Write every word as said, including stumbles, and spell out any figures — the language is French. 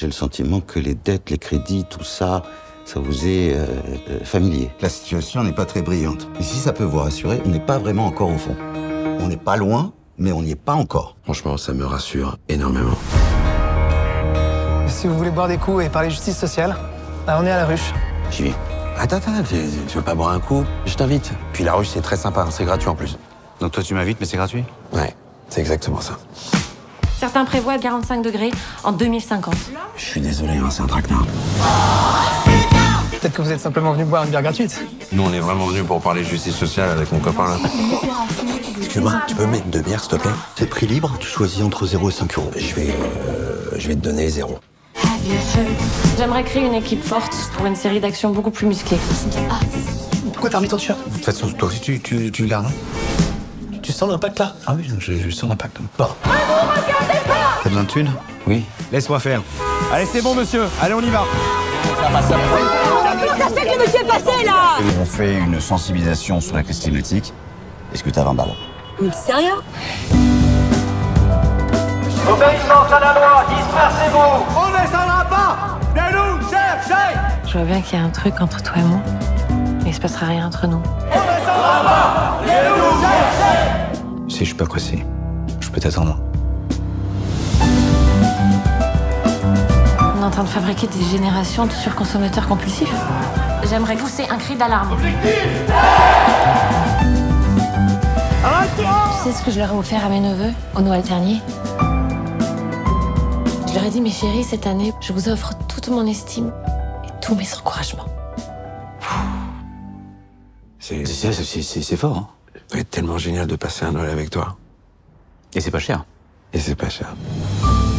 J'ai le sentiment que les dettes, les crédits, tout ça, ça vous est euh, euh, familier. La situation n'est pas très brillante. Et si ça peut vous rassurer, on n'est pas vraiment encore au fond. On n'est pas loin, mais on n'y est pas encore. Franchement, ça me rassure énormément. Si vous voulez boire des coups et parler justice sociale, là, on est à la ruche. J'y vais. Attends, attends, tu, tu veux pas boire un coup? Je t'invite. Puis la ruche, c'est très sympa, c'est gratuit en plus. Donc toi, tu m'invites, mais c'est gratuit? Ouais, c'est exactement ça. Certains prévoient quarante-cinq degrés en deux mille cinquante. Je suis désolé, hein, c'est un traquenard. Peut-être que vous êtes simplement venu boire une bière gratuite. Nous, on est vraiment venus pour parler justice sociale avec mon copain, là. Excuse-moi, tu peux me mettre deux bières, s'il te plaît? C'est prix libre, tu choisis entre zéro et cinq euros. Je vais, euh, je vais te donner zéro. J'aimerais créer une équipe forte pour une série d'actions beaucoup plus musclées. Pourquoi t'as remis ton t-shirt? De toute façon, toi aussi, tu, tu, tu le gardes, hein? Tu sens l'impact là? Ah oui, je, je sens l'impact. Bon. T'as besoin de thunes? Oui. Laisse-moi faire. Allez, c'est bon, monsieur. Allez, on y va. Comment ça se fait que le monsieur est passé, là? On fait une sensibilisation sur la crise climatique. Est-ce que t'as vingt balles? Mais sérieux? Obéissance à la loi, dispersez-vous! On ne descendra pas! Venez-nous chercher! Je vois bien qu'il y a un truc entre toi et moi, mais il se passera rien entre nous. On ne descendra pas! Venez-nous chercher! Si je suis pas pressé, je peux t'attendre. On est en train de fabriquer des générations de surconsommateurs compulsifs. J'aimerais pousser un cri d'alarme. Tu sais ce que je leur ai offert à mes neveux au Noël dernier? Je leur ai dit, mes chéris, cette année, je vous offre toute mon estime et tous mes encouragements. C'est C'est c'est- c'est- c'est fort, hein? ça va être tellement génial de passer un Noël avec toi. Et c'est pas cher. Et c'est pas cher.